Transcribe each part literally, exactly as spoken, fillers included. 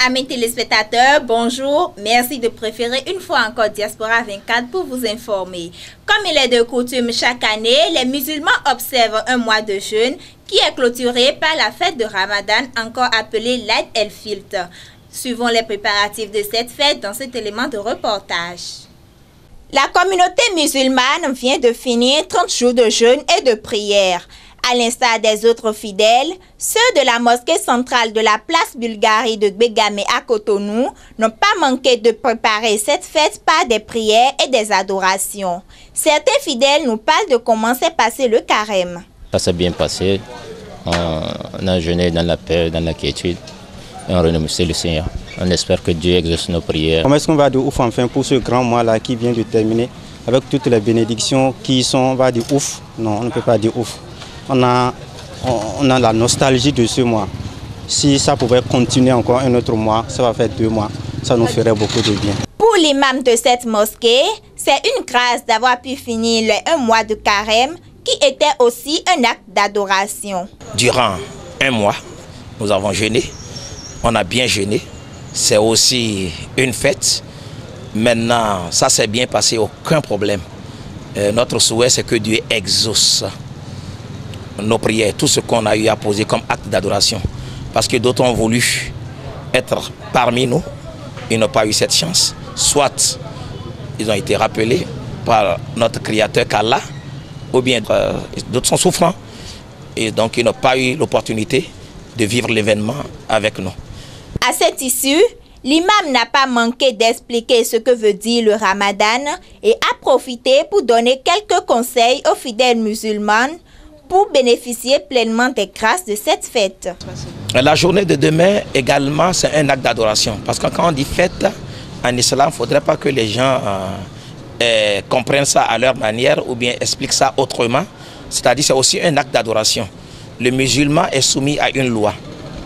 Amis téléspectateurs, bonjour. Merci de préférer une fois encore Diaspora vingt-quatre pour vous informer. Comme il est de coutume chaque année, les musulmans observent un mois de jeûne qui est clôturé par la fête de Ramadan, encore appelée l'Aïd el-Fitr. Suivons les préparatifs de cette fête dans cet élément de reportage. La communauté musulmane vient de finir trente jours de jeûne et de prière. À l'instar des autres fidèles, ceux de la mosquée centrale de la place Bulgarie de Gbegame à Cotonou n'ont pas manqué de préparer cette fête par des prières et des adorations. Certains fidèles nous parlent de comment s'est passé le carême. Ça s'est bien passé. On a jeûné dans la paix, dans la quiétude. Et on remercie le Seigneur. On espère que Dieu exauce nos prières. Comment est-ce qu'on va de ouf enfin pour ce grand mois-là qui vient de terminer avec toutes les bénédictions qui sont, on va dire ouf? Non, on ne peut pas dire ouf. On a, on a la nostalgie de ce mois. Si ça pouvait continuer encore un autre mois, ça va faire deux mois, ça nous ferait beaucoup de bien. Pour l'imam de cette mosquée, c'est une grâce d'avoir pu finir les un mois de carême qui était aussi un acte d'adoration. Durant un mois, nous avons jeûné, on a bien jeûné, c'est aussi une fête. Maintenant, ça s'est bien passé, aucun problème. Euh, notre souhait, c'est que Dieu exauce nos prières, tout ce qu'on a eu à poser comme acte d'adoration. Parce que d'autres ont voulu être parmi nous, ils n'ont pas eu cette chance. Soit ils ont été rappelés par notre Créateur qu'Allah, ou bien euh, d'autres sont souffrants, et donc ils n'ont pas eu l'opportunité de vivre l'événement avec nous. À cette issue, l'imam n'a pas manqué d'expliquer ce que veut dire le Ramadan et a profité pour donner quelques conseils aux fidèles musulmans pour bénéficier pleinement des grâces de cette fête. La journée de demain également, c'est un acte d'adoration. Parce que quand on dit fête, en islam, il ne faudrait pas que les gens euh, euh, comprennent ça à leur manière ou bien expliquent ça autrement. C'est-à-dire c'est aussi un acte d'adoration. Le musulman est soumis à une loi.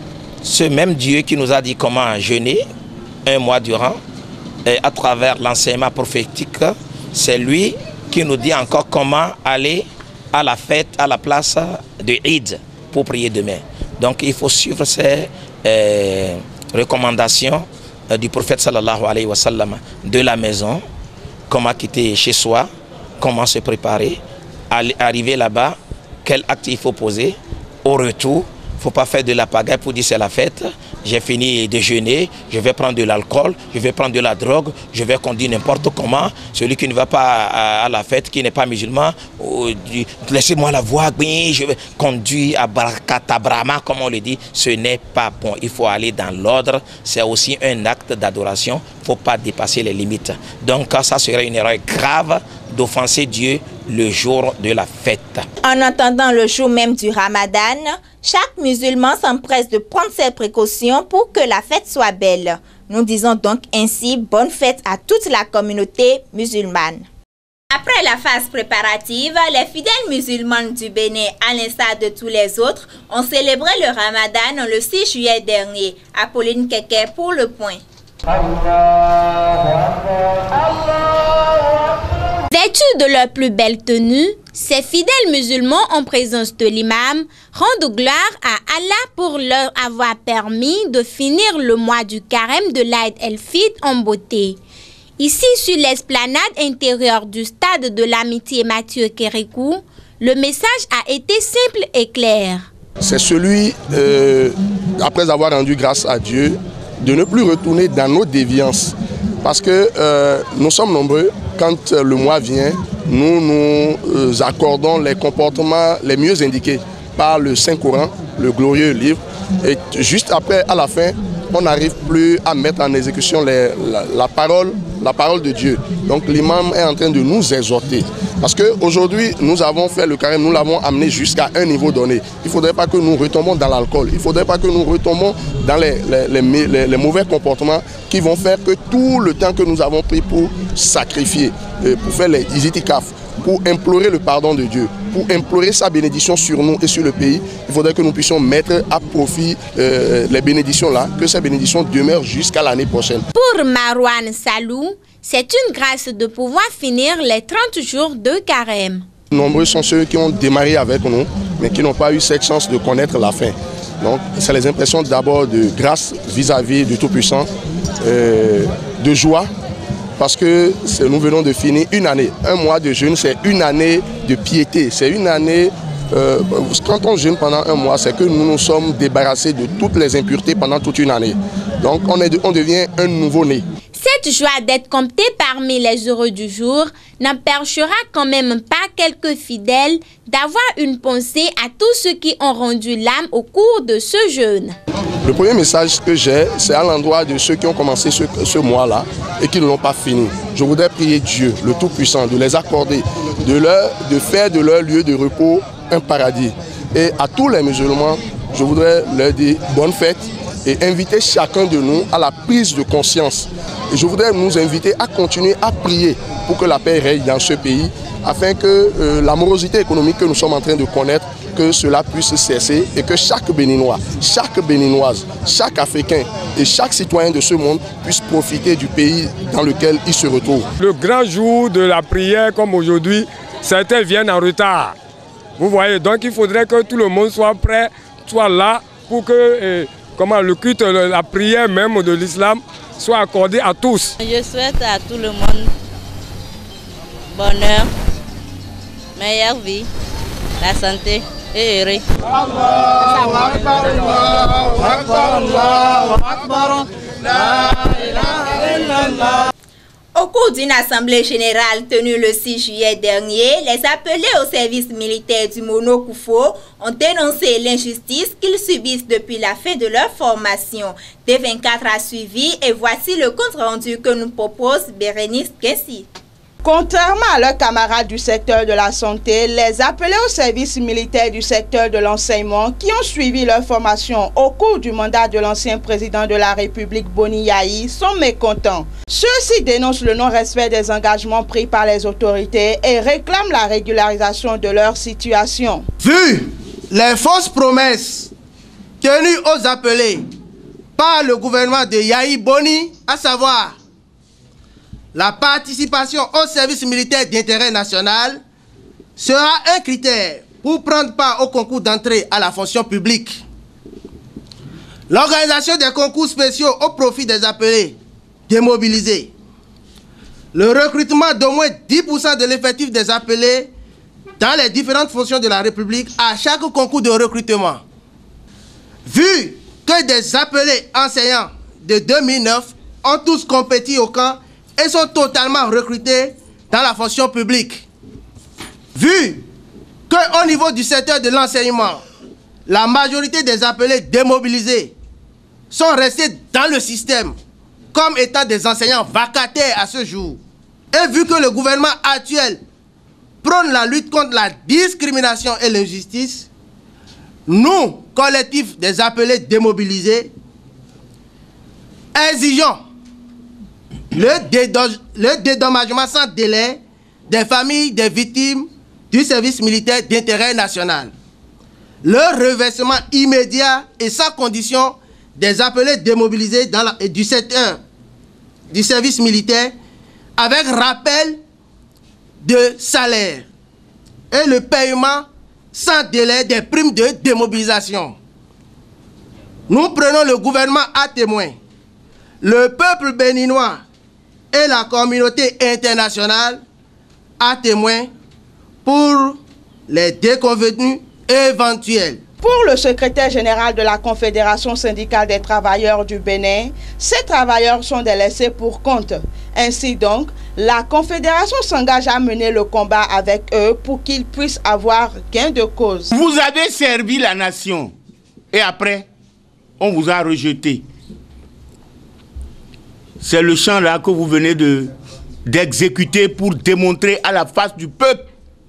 Ce même Dieu qui nous a dit comment jeûner un mois durant, et à travers l'enseignement prophétique, c'est lui qui nous dit encore comment aller à la fête, à la place de Eid pour prier demain. Donc il faut suivre ces euh, recommandations euh, du prophète sallallahu alayhi wa sallam de la maison, comment quitter chez soi, comment se préparer, arriver là-bas, quel acte il faut poser, au retour. Il ne faut pas faire de la pagaille pour dire c'est la fête, j'ai fini de jeûner, je vais prendre de l'alcool, je vais prendre de la drogue, je vais conduire n'importe comment. Celui qui ne va pas à la fête, qui n'est pas musulman, laissez-moi la voie, je vais conduire à Barakatabrama, comme on le dit, ce n'est pas bon. Il faut aller dans l'ordre, c'est aussi un acte d'adoration, il ne faut pas dépasser les limites. Donc ça serait une erreur grave d'offenser Dieu le jour de la fête. En attendant le jour même du Ramadan, chaque musulman s'empresse de prendre ses précautions pour que la fête soit belle. Nous disons donc ainsi bonne fête à toute la communauté musulmane. Après la phase préparative, les fidèles musulmans du Bénin, à l'instar de tous les autres, ont célébré le Ramadan le six juillet dernier. Apolline Keke pour Le Point. Vêtus de leur plus belle tenue, ces fidèles musulmans en présence de l'imam rendent gloire à Allah pour leur avoir permis de finir le mois du carême de l'Aïd el-Fitr en beauté. Ici, sur l'esplanade intérieure du stade de l'amitié Mathieu Kérékou, le message a été simple et clair. C'est celui, euh, après avoir rendu grâce à Dieu, de ne plus retourner dans nos déviances. Parce que euh, nous sommes nombreux, quand le mois vient, nous nous accordons les comportements les mieux indiqués par le Saint-Coran, le glorieux livre. Et juste après, à la fin, on n'arrive plus à mettre en exécution les, la, la, parole, la parole de Dieu. Donc l'imam est en train de nous exhorter. Parce qu'aujourd'hui, nous avons fait le carême, nous l'avons amené jusqu'à un niveau donné. Il ne faudrait pas que nous retombons dans l'alcool. Il ne faudrait pas que nous retombons dans les, les, les, les, les mauvais comportements qui vont faire que tout le temps que nous avons pris pour sacrifier, pour faire les itikaf, pour implorer le pardon de Dieu, pour implorer sa bénédiction sur nous et sur le pays, il faudrait que nous puissions mettre à profit euh, les bénédictions là, que ces bénédictions demeurent jusqu'à l'année prochaine. Pour Marwan Salou, c'est une grâce de pouvoir finir les trente jours de carême. Nombreux sont ceux qui ont démarré avec nous, mais qui n'ont pas eu cette chance de connaître la fin. Donc, c'est les impressions d'abord de grâce vis-à-vis du Tout-Puissant, euh, de joie, parce que nous venons de finir une année. Un mois de jeûne, c'est une année de piété, c'est une année... Euh, quand on jeûne pendant un mois, c'est que nous nous sommes débarrassés de toutes les impuretés pendant toute une année. Donc on, est, on devient un nouveau-né. Cette joie d'être compté parmi les heureux du jour n'empêchera quand même pas quelques fidèles d'avoir une pensée à tous ceux qui ont rendu l'âme au cours de ce jeûne. Le premier message que j'ai, c'est à l'endroit de ceux qui ont commencé ce, ce mois-là et qui ne l'ont pas fini. Je voudrais prier Dieu, le Tout-Puissant, de les accorder, de, leur, de faire de leur lieu de repos un paradis. Et à tous les musulmans, je voudrais leur dire bonne fête et inviter chacun de nous à la prise de conscience. Et je voudrais nous inviter à continuer à prier pour que la paix règne dans ce pays, afin que euh, la morosité économique que nous sommes en train de connaître, que cela puisse cesser et que chaque Béninois, chaque Béninoise, chaque Africain et chaque citoyen de ce monde puisse profiter du pays dans lequel il se retrouve. Le grand jour de la prière comme aujourd'hui, certains viennent en retard. Vous voyez, donc il faudrait que tout le monde soit prêt, soit là pour que eh, comment, le culte, la prière même de l'islam soit accordée à tous. Je souhaite à tout le monde bonheur, meilleure vie, la santé et heureux. Au cours d'une assemblée générale tenue le six juillet dernier, les appelés au service militaire du Mono-Koufo ont dénoncé l'injustice qu'ils subissent depuis la fin de leur formation. D vingt-quatre a suivi et voici le compte rendu que nous propose Bérénice Kessi. Contrairement à leurs camarades du secteur de la santé, les appelés au service militaire du secteur de l'enseignement qui ont suivi leur formation au cours du mandat de l'ancien président de la République Boni Yayi sont mécontents. Ceux-ci dénoncent le non-respect des engagements pris par les autorités et réclament la régularisation de leur situation. Vu les fausses promesses tenues aux appelés par le gouvernement de Yayi Boni, à savoir la participation au service militaire d'intérêt national sera un critère pour prendre part au concours d'entrée à la fonction publique. L'organisation des concours spéciaux au profit des appelés démobilisés. Le recrutement d'au moins dix pour cent de l'effectif des appelés dans les différentes fonctions de la République à chaque concours de recrutement. Vu que des appelés enseignants de deux mille neuf ont tous compéti au camp et sont totalement recrutés dans la fonction publique. Vu qu'au niveau du secteur de l'enseignement, la majorité des appelés démobilisés sont restés dans le système comme étant des enseignants vacataires à ce jour, et vu que le gouvernement actuel prône la lutte contre la discrimination et l'injustice, nous, collectifs des appelés démobilisés, exigeons le dédommagement sans délai des familles des victimes du service militaire d'intérêt national, le reversement immédiat et sans condition des appelés démobilisés dans la, du secteur du service militaire avec rappel de salaire et le paiement sans délai des primes de démobilisation. Nous prenons le gouvernement à témoin. Le peuple béninois et la communauté internationale à témoin pour les déconvenues éventuelles. Pour le secrétaire général de la Confédération syndicale des travailleurs du Bénin, ces travailleurs sont des laissés pour compte. Ainsi donc, la Confédération s'engage à mener le combat avec eux pour qu'ils puissent avoir gain de cause. Vous avez servi la nation et après, on vous a rejeté. C'est le champ là que vous venez de d'exécuter pour démontrer à la face du peuple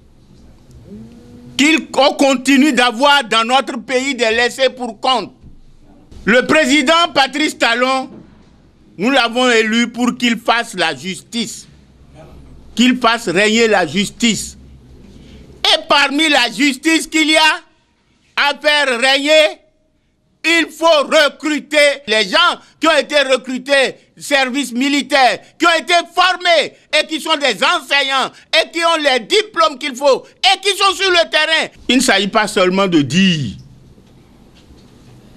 qu'on continue d'avoir dans notre pays des laissés pour compte. Le président Patrice Talon, nous l'avons élu pour qu'il fasse la justice, qu'il fasse régner la justice. Et parmi la justice qu'il y a à faire régner, il faut recruter les gens qui ont été recrutés, services militaires, qui ont été formés et qui sont des enseignants et qui ont les diplômes qu'il faut et qui sont sur le terrain. Il ne s'agit pas seulement de dire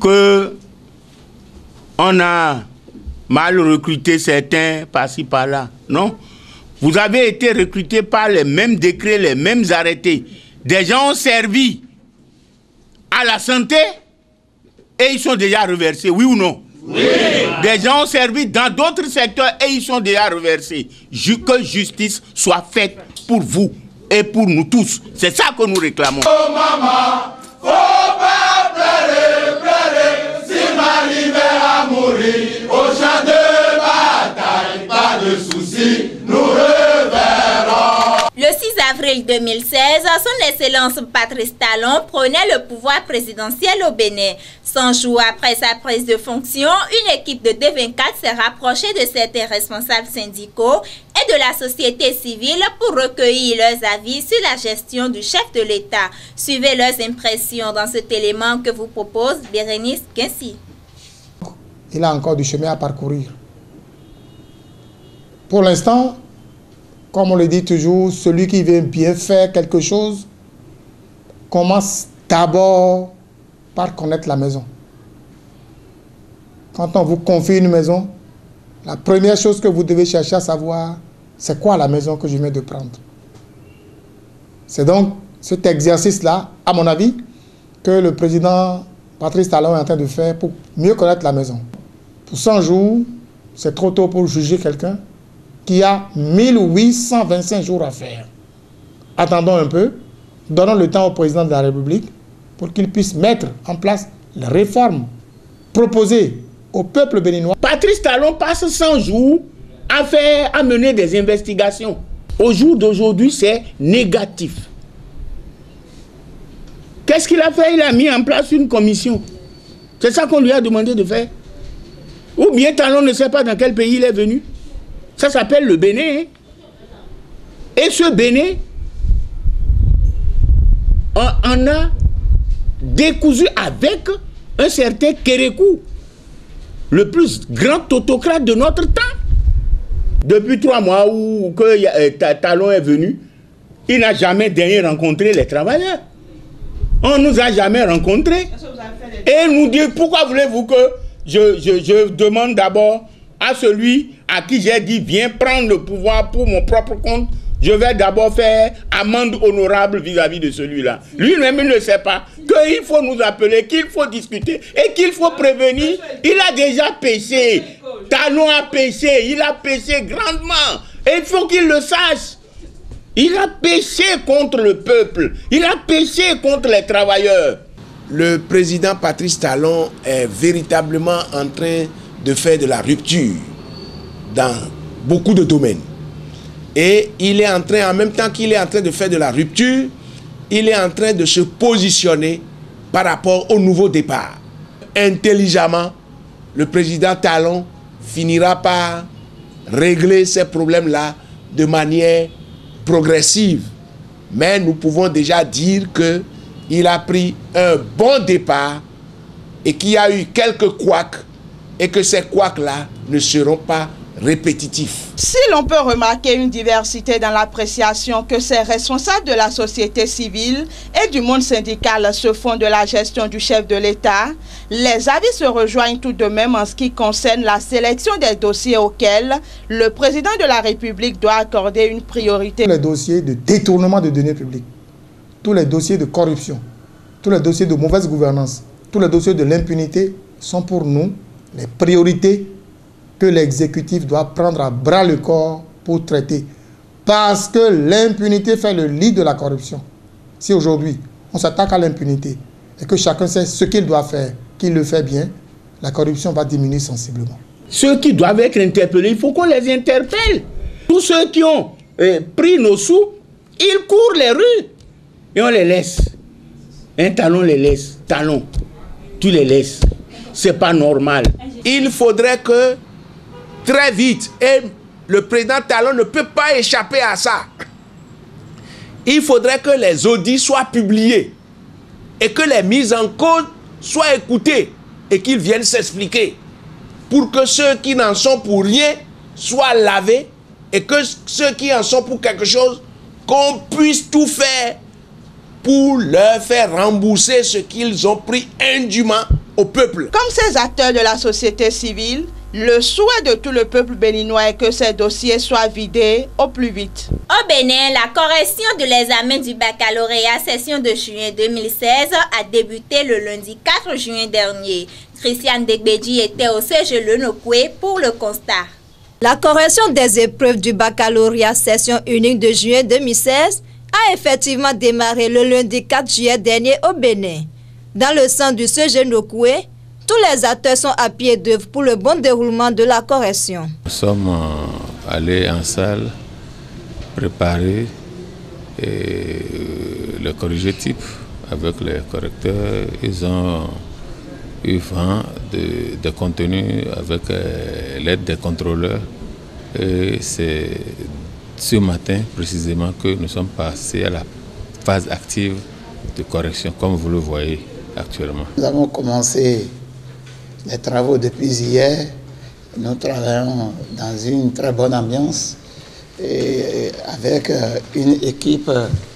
que on a mal recruté certains par-ci par-là. Non. Vous avez été recrutés par les mêmes décrets, les mêmes arrêtés. Des gens ont servi à la santé et ils sont déjà reversés, oui ou non? Oui. Des gens ont servi dans d'autres secteurs et ils sont déjà reversés. Que justice soit faite pour vous et pour nous tous. C'est ça que nous réclamons. Oh maman, faut pas pleurer, pleurer, si m'arrivait à mourir au champ de bataille, pas de soucis, nous reverrons. Le six avril deux mille seize, son Excellence Patrice Talon prenait le pouvoir présidentiel au Bénin. cent jours après sa prise de fonction, une équipe de D vingt-quatre s'est rapprochée de certains responsables syndicaux et de la société civile pour recueillir leurs avis sur la gestion du chef de l'État. Suivez leurs impressions dans cet élément que vous propose Bérénice Quincy. Il a encore du chemin à parcourir. Pour l'instant, comme on le dit toujours, celui qui veut bien faire quelque chose commence d'abord par connaître la maison. Quand on vous confie une maison, la première chose que vous devez chercher à savoir, c'est quoi la maison que je viens de prendre. C'est donc cet exercice-là, à mon avis, que le président Patrice Talon est en train de faire pour mieux connaître la maison. Pour cent jours, c'est trop tôt pour juger quelqu'un qui a mille huit cent vingt-cinq jours à faire. Attendons un peu, donnons le temps au président de la République pour qu'il puisse mettre en place les réformes proposées au peuple béninois. Patrice Talon passe cent jours à faire, à mener des investigations. Au jour d'aujourd'hui, c'est négatif. Qu'est-ce qu'il a fait? Il a mis en place une commission. C'est ça qu'on lui a demandé de faire. Ou bien Talon ne sait pas dans quel pays il est venu. Ça s'appelle le Bénin. Et ce Bénin, on, on a décousu avec un certain Kérékou, le plus grand autocrate de notre temps. Depuis trois mois où que, euh, Talon est venu, il n'a jamais daigné rencontrer les travailleurs. On ne nous a jamais rencontrés. Et nous dit, pourquoi voulez-vous que je, je, je demande d'abord à celui à qui j'ai dit, viens prendre le pouvoir pour mon propre compte, je vais d'abord faire amende honorable vis-à-vis de celui-là. Lui-même, il ne sait pas qu'il faut nous appeler, qu'il faut discuter et qu'il faut prévenir. Il a déjà péché. Talon a péché. Il a péché grandement. Et il faut qu'il le sache. Il a péché contre le peuple. Il a péché contre les travailleurs. Le président Patrice Talon est véritablement en train de faire de la rupture dans beaucoup de domaines. Et il est en train, en même temps qu'il est en train de faire de la rupture, il est en train de se positionner par rapport au nouveau départ. Intelligemment, le président Talon finira par régler ces problèmes-là de manière progressive. Mais nous pouvons déjà dire qu'il a pris un bon départ et qu'il y a eu quelques couacs et que ces couacs-là ne seront pas répétitifs. Si l'on peut remarquer une diversité dans l'appréciation que ces responsables de la société civile et du monde syndical se font de la gestion du chef de l'État, les avis se rejoignent tout de même en ce qui concerne la sélection des dossiers auxquels le président de la République doit accorder une priorité. Tous les dossiers de détournement de données publiques, tous les dossiers de corruption, tous les dossiers de mauvaise gouvernance, tous les dossiers de l'impunité sont pour nous les priorités que l'exécutif doit prendre à bras le corps pour traiter. Parce que l'impunité fait le lit de la corruption. Si aujourd'hui, on s'attaque à l'impunité et que chacun sait ce qu'il doit faire, qu'il le fait bien, la corruption va diminuer sensiblement. Ceux qui doivent être interpellés, il faut qu'on les interpelle. Tous ceux qui ont euh, pris nos sous, ils courent les rues et on les laisse. Un Talon les laisse. Talon, tu les laisses. C'est pas normal. Il faudrait que très vite, et le président Talon ne peut pas échapper à ça, il faudrait que les audits soient publiés et que les mises en cause soient écoutées et qu'ils viennent s'expliquer pour que ceux qui n'en sont pour rien soient lavés et que ceux qui en sont pour quelque chose, qu'on puisse tout faire pour leur faire rembourser ce qu'ils ont pris indûment au peuple. Comme ces acteurs de la société civile, le souhait de tout le peuple béninois est que ces dossiers soient vidés au plus vite. Au Bénin, la correction de l'examen du baccalauréat session de juin deux mille seize a débuté le lundi quatre juin dernier. Christiane Degbedji était au C G Lenokwe pour le constat. La correction des épreuves du baccalauréat session unique de juin deux mille seize a effectivement démarré le lundi quatre juillet dernier au Bénin. Dans le centre du C G Lenokwe, tous les acteurs sont à pied d'œuvre pour le bon déroulement de la correction. Nous sommes euh, allés en salle préparer et, le corrigé type avec les correcteurs. Ils ont eu vent de, de contenu avec euh, l'aide des contrôleurs. Et c'est ce matin précisément que nous sommes passés à la phase active de correction, comme vous le voyez actuellement. Nous avons commencé les travaux depuis hier. Nous travaillons dans une très bonne ambiance et avec une équipe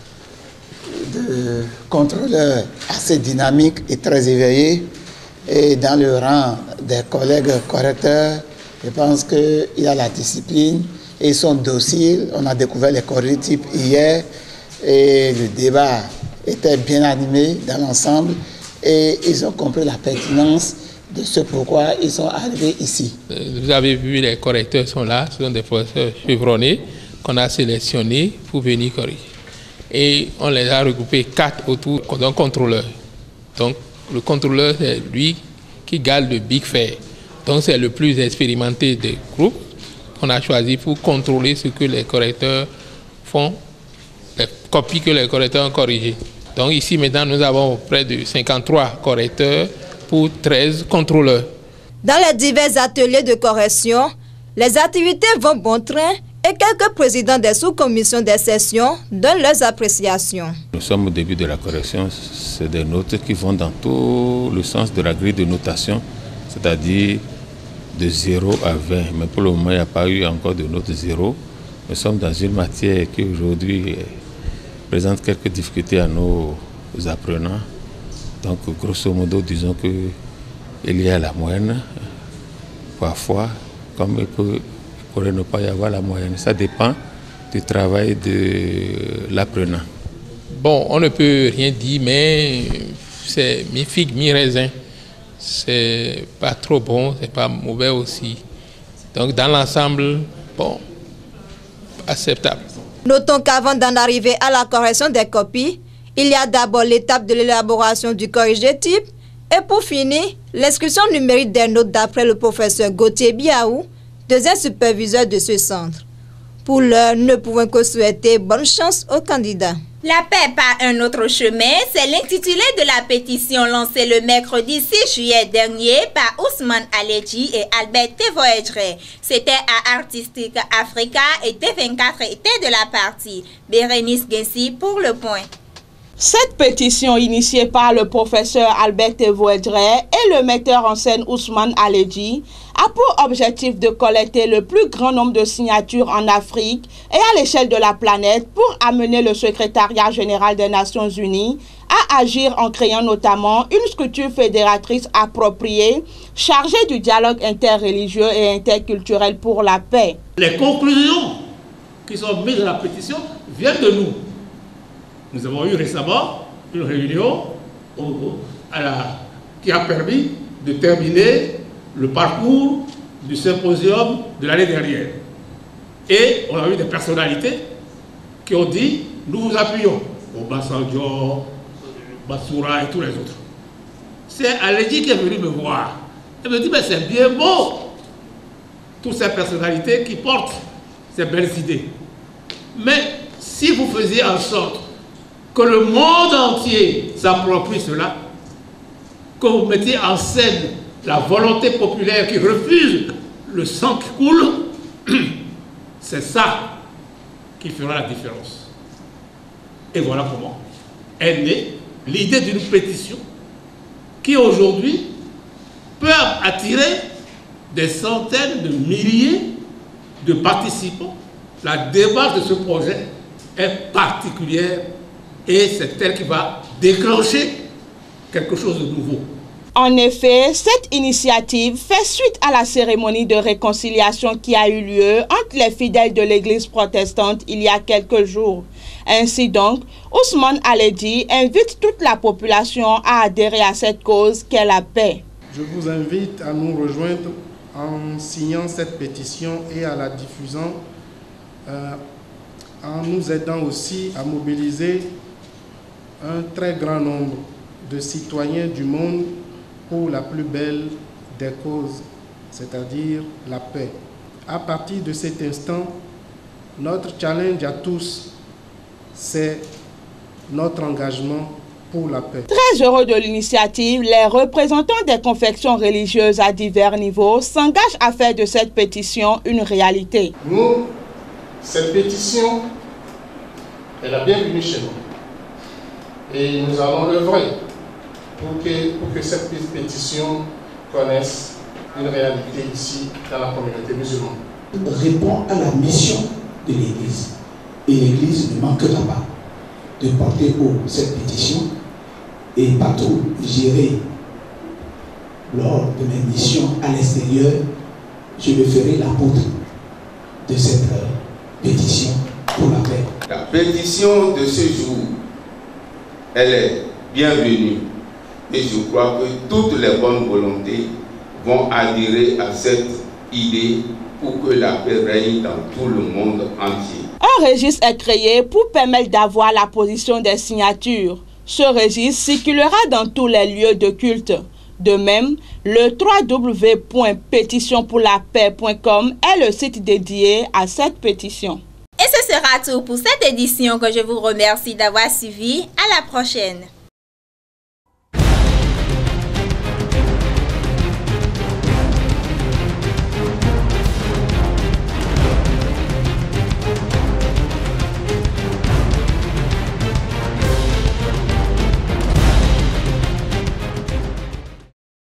de contrôleurs assez dynamique et très éveillée. Et dans le rang des collègues correcteurs, je pense qu'il y a la discipline et ils sont dociles. On a découvert les correctifs types hier et le débat était bien animé dans l'ensemble et ils ont compris la pertinence de ce pourquoi ils sont arrivés ici. Vous avez vu, les correcteurs sont là, ce sont des professeurs chevronnés qu'on a sélectionnés pour venir corriger. Et on les a regroupés quatre autour d'un contrôleur. Donc le contrôleur, c'est lui qui garde le Big Fair. Donc c'est le plus expérimenté des groupes qu'on a choisi pour contrôler ce que les correcteurs font, les copies que les correcteurs ont corrigées. Donc ici maintenant nous avons près de cinquante-trois correcteurs pour treize contrôleurs. Dans les divers ateliers de correction, les activités vont bon train et quelques présidents des sous-commissions des sessions donnent leurs appréciations. Nous sommes au début de la correction, c'est des notes qui vont dans tout le sens de la grille de notation, c'est-à-dire de zéro à vingt. Mais pour le moment, il n'y a pas eu encore de note zéro. Nous sommes dans une matière qui aujourd'hui présente quelques difficultés à nos apprenants. Donc, grosso modo, disons qu'il y a la moyenne, parfois, comme il, peut, il pourrait ne pas y avoir la moyenne. Ça dépend du travail de l'apprenant. Bon, on ne peut rien dire, mais c'est mi-figue, mi-raisin. C'est pas trop bon, c'est pas mauvais aussi. Donc, dans l'ensemble, bon, acceptable. Notons qu'avant d'en arriver à la correction des copies, il y a d'abord l'étape de l'élaboration du corrigé type et pour finir, l'inscription numérique des notes d'après le professeur Gauthier Biaou, deuxième superviseur de ce centre. Pour l'heure, nous ne pouvons que souhaiter bonne chance aux candidats. La paix par un autre chemin, c'est l'intitulé de la pétition lancée le mercredi six juillet dernier par Ousmane Aledji et Albert Tevoedre. C'était à Artistique Africa et T vingt-quatre était de la partie. Bérénice Gensi pour Le Point. Cette pétition initiée par le professeur Albert Tevoedre et le metteur en scène Ousmane Aledji a pour objectif de collecter le plus grand nombre de signatures en Afrique et à l'échelle de la planète pour amener le secrétariat général des Nations Unies à agir en créant notamment une structure fédératrice appropriée chargée du dialogue interreligieux et interculturel pour la paix. Les conclusions qui sont mises dans la pétition viennent de nous. Nous avons eu récemment une réunion à la, qui a permis de terminer le parcours du symposium de l'année dernière. Et on a eu des personnalités qui ont dit « nous vous appuyons ». Obasanjo, Bassoura et tous les autres. C'est Aledji qui est venu me voir. Il me dit « mais c'est bien beau » toutes ces personnalités qui portent ces belles idées. Mais si vous faisiez en sorte que le monde entier s'approprie cela, que vous mettiez en scène la volonté populaire qui refuse le sang qui coule, c'est ça qui fera la différence. Et voilà comment est née l'idée d'une pétition qui aujourd'hui peut attirer des centaines de milliers de participants. La démarche de ce projet est particulière et c'est elle qui va déclencher quelque chose de nouveau. En effet, cette initiative fait suite à la cérémonie de réconciliation qui a eu lieu entre les fidèles de l'église protestante il y a quelques jours. Ainsi donc, Ousmane Aledi invite toute la population à adhérer à cette cause qu'est la paix. Je vous invite à nous rejoindre en signant cette pétition et à la diffusant, euh, en nous aidant aussi à mobiliser un très grand nombre de citoyens du monde pour la plus belle des causes, c'est-à-dire la paix. À partir de cet instant, notre challenge à tous, c'est notre engagement pour la paix. Très heureux de l'initiative, les représentants des confessions religieuses à divers niveaux s'engagent à faire de cette pétition une réalité. Nous, cette pétition est la bienvenue chez nous. Et nous allons œuvrer pour que, pour que cette pétition connaisse une réalité ici dans la communauté musulmane. Répond à la mission de l'Église. Et l'Église ne manquera pas de porter haut cette pétition et partout j'irai lors de mes missions à l'extérieur, je me ferai l'apôtre de cette pétition pour la paix. La pétition de ce jour, elle est bienvenue et je crois que toutes les bonnes volontés vont adhérer à cette idée pour que la paix règne dans tout le monde entier. Un registre est créé pour permettre d'avoir la position des signatures. Ce registre circulera dans tous les lieux de culte. De même, le w w w point pétition pour la paix point com est le site dédié à cette pétition. Et ce sera tout pour cette édition que je vous remercie d'avoir suivi. À la prochaine.